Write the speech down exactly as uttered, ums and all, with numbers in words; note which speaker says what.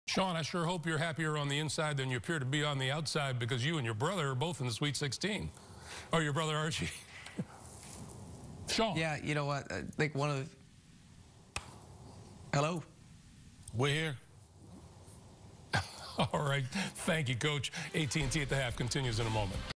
Speaker 1: Sean, I sure hope you're happier on the inside than you appear to be on the outside, because you and your brother are both in the Sweet sixteen. Or your brother Archie. Sean.
Speaker 2: Yeah, you know what? I think one of the... Hello?
Speaker 3: We're here.
Speaker 1: All right. Thank you, Coach. A T and T at the half continues in a moment.